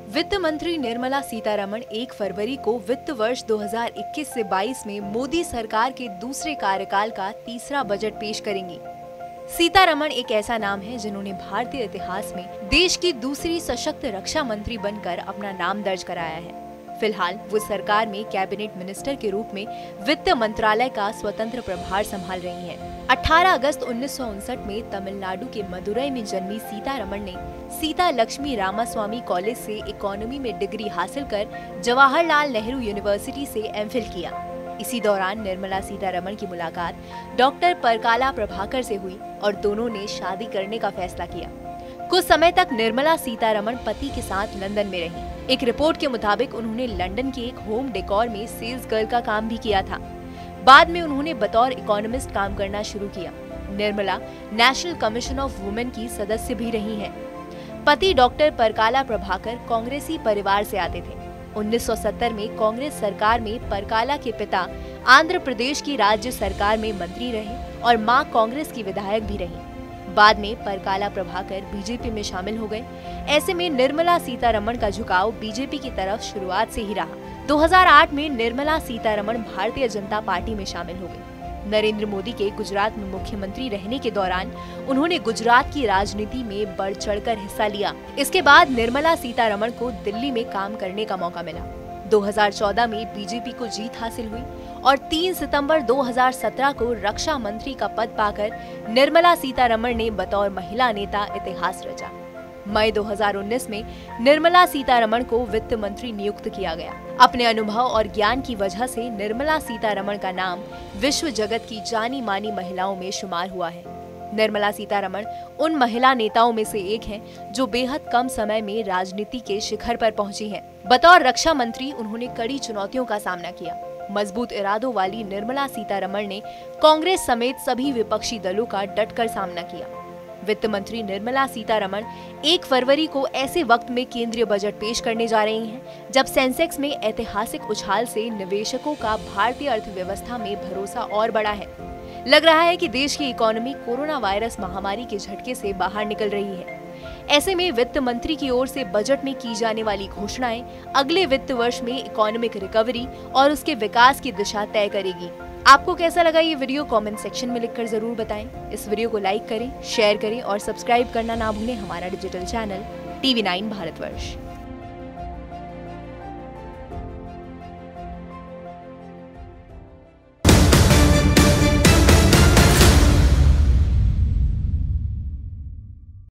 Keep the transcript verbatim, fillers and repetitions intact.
वित्त मंत्री निर्मला सीतारमण एक फरवरी को वित्त वर्ष दो हज़ार इक्कीस से बाईस में मोदी सरकार के दूसरे कार्यकाल का तीसरा बजट पेश करेंगी। सीतारमण एक ऐसा नाम है जिन्होंने भारतीय इतिहास में देश की दूसरी सशक्त रक्षा मंत्री बनकर अपना नाम दर्ज कराया है। फिलहाल वो सरकार में कैबिनेट मिनिस्टर के रूप में वित्त मंत्रालय का स्वतंत्र प्रभार संभाल रही हैं। अठारह अगस्त उन्नीस सौ उनसठ में तमिलनाडु के मदुरई में जन्मी सीतारमण ने सीता लक्ष्मी रामास्वामी कॉलेज से इकोनॉमी में डिग्री हासिल कर जवाहरलाल नेहरू यूनिवर्सिटी से एमफिल किया। इसी दौरान निर्मला सीतारमण की मुलाकात डॉक्टर परकाला प्रभाकर से हुई और दोनों ने शादी करने का फैसला किया। कुछ समय तक निर्मला सीतारमण पति के साथ लंदन में रहीं। एक रिपोर्ट के मुताबिक उन्होंने लंदन के एक होम डेकोर में सेल्स गर्ल का काम भी किया था। बाद में उन्होंने बतौर इकोनॉमिस्ट काम करना शुरू किया। Nirmala national commission of women की सदस्य भी रही हैं। पति डॉक्टर परकाला प्रभाकर कांग्रेसी परिवार से आते थे। उन्नीस सौ सत्तर में कांग्रेस सरकार में परकाला के पिता आंध्र प्रदेश की राज्य सरकार में मंत्री रहे और मां कांग्रेस की विधायक भी रही। बाद में परकाला प्रभाकर बीजेपी में शामिल हो गए। ऐसे में निर्मला सीतारमण का झुकाव बीजेपी की तरफ शुरुआत से ही रहा। दो हज़ार आठ में निर्मला सीतारमण भारतीय जनता पार्टी में शामिल हो गई। नरेंद्र मोदी के गुजरात में मुख्यमंत्री रहने के दौरान उन्होंने गुजरात की राजनीति में बढ़ चढ़कर हिस्सा लिया। इसके बाद निर्मला सीतारमण को दिल्ली में काम करने का मौका मिला। दो हज़ार चौदह में बीजेपी को जीत हासिल हुई और तीन सितंबर दो हज़ार सत्रह को रक्षा मंत्री का पद पाकर निर्मला सीतारमण ने बतौर महिला नेता इतिहास रचा। मई दो हज़ार उन्नीस में निर्मला सीतारमण को वित्त मंत्री नियुक्त किया गया। अपने अनुभव और ज्ञान की वजह से निर्मला सीतारमण का नाम विश्व जगत की जानी मानी महिलाओं में शुमार हुआ है। निर्मला सीतारमण उन महिला नेताओं में से एक हैं जो बेहद कम समय में राजनीति के शिखर पर पहुंची हैं। बतौर रक्षा मंत्री उन्होंने कड़ी चुनौतियों का सामना किया। मजबूत इरादों वाली निर्मला सीतारमण ने कांग्रेस समेत सभी विपक्षी दलों का डटकर सामना किया। वित्त मंत्री निर्मला सीतारमण एक फरवरी को ऐसे वक्त में केंद्रीय बजट पेश करने जा रही हैं जब सेंसेक्स में ऐतिहासिक उछाल से निवेशकों का भारतीय अर्थव्यवस्था में भरोसा और बढ़ा है। लग रहा है कि देश की इकोनॉमी कोरोना वायरस महामारी के झटके से बाहर निकल रही है। ऐसे में वित्त मंत्री की ओर से बजट में की जाने वाली घोषणाएं अगले वित्त वर्ष में इकोनॉमिक रिकवरी और उसके विकास की दिशा तय करेगी। आपको कैसा लगा ये वीडियो कमेंट सेक्शन में लिखकर जरूर बताएं। इस वीडियो को लाइक करें, शेयर करें और सब्सक्राइब करना ना भूलें हमारा digital channel TV nine Bharatvarsh.